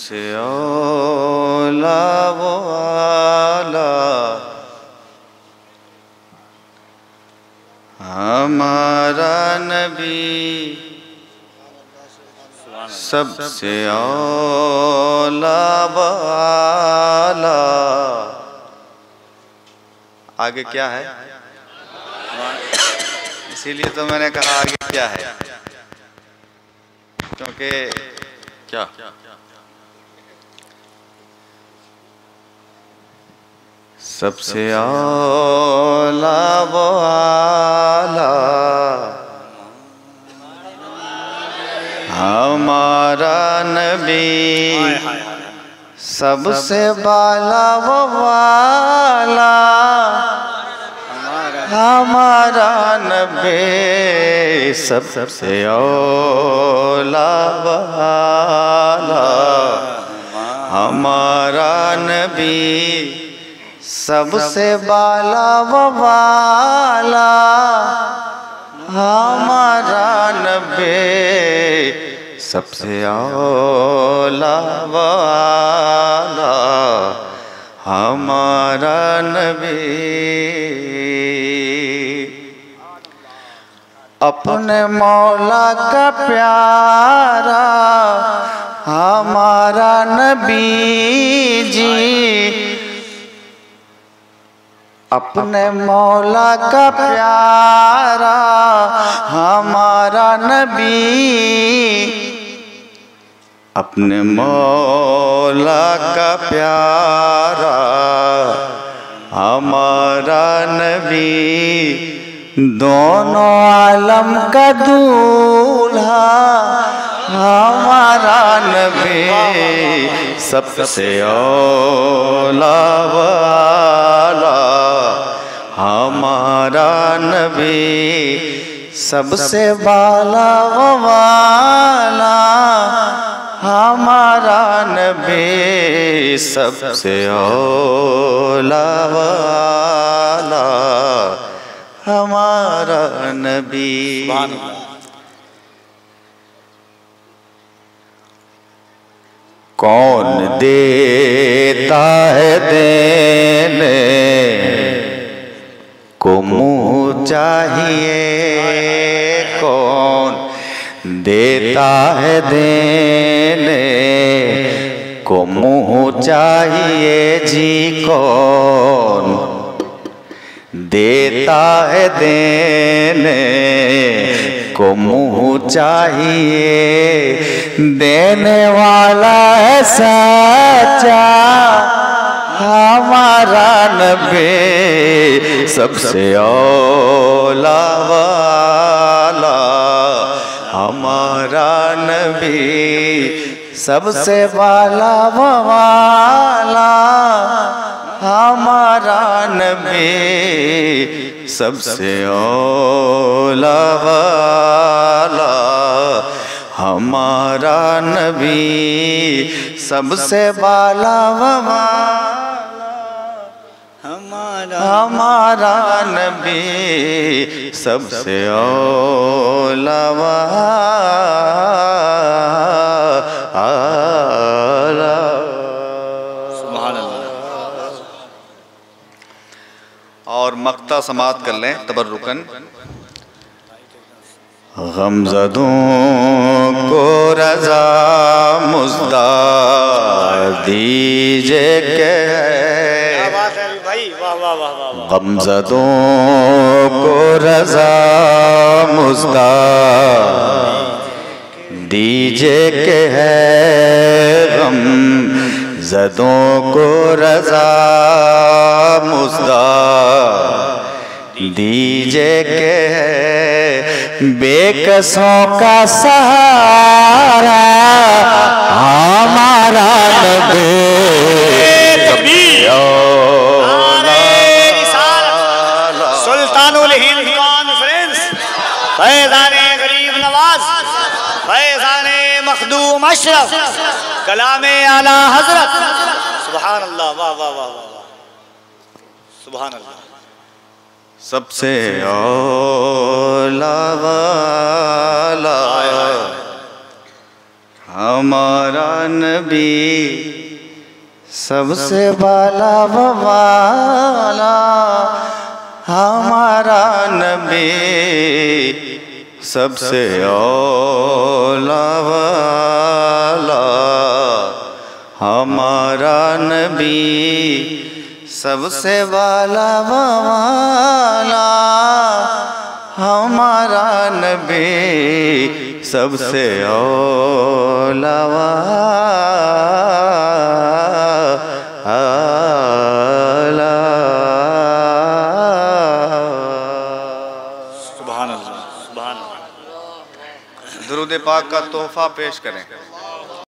से औला वो आला हमारा नबी सबसे औला वो आला। आगे क्या है? इसीलिए तो मैंने कहा आगे क्या है, क्योंकि क्या सबसे औला वो आला हमारा नबी सबसे बाला वो वाला हमारा नबी सबसे औला वाला हमारा नबी सबसे बाला वाला हमारा नबी सबसे औला वाला हमारा नबी। अपने मौला का प्यारा हमारा नबी जी अपने मौला का प्यारा हमारा नबी अपने मौला का प्यारा हमारा नबी दोनों आलम का दूल्हा हमारा नबी सबसे औला वाला हमारा नबी सबसे बाला वाला हमारा नबी सबसे औला वाला हमारा नबी। कौन देता है देने को मुँह चाहिए, कौन देता है देने को मुँह चाहिए जी, कौन देता है देने को मुँह चाहिए। देने वाला है सच्चा हमारा नबी सबसे औला वाला हमारा नबी सबसे बाला वाला हमारा नबी सबसे औला वाला हमारा नबी सबसे बाला वाला हमारा नबी सबसे औला वाला। और मक्ता समात कर लें तबर्रुकन। गमज़दों को रज़ा मुज़्दा दीजिए के गमज़दों को रज़ा मुज़्दा दीजिए के है गमज़दों को रज़ा मुज़्दा दीजिए के है बेकसों का सहारा हमारा नबी सुल्तानुल हिंद कॉन्फ्रेंस फैज़ाने गरीब नवाज फैज़ाने मखदूम अशरफ कलामे आला हजरत सुभान अल्लाह वाह वाह वाह वाह सुभान अल्लाह। सबसे औला वाला हमारा नबी सबसे बाला वाला, हमारा नबी सबसे औला वाला, हमारा नबी सबसे बाला वाला, हमारा नबी सबसे औला वाला। सुभान अल्लाह, सुभान अल्लाह। दुरूद पाक का तोहफा पेश करें।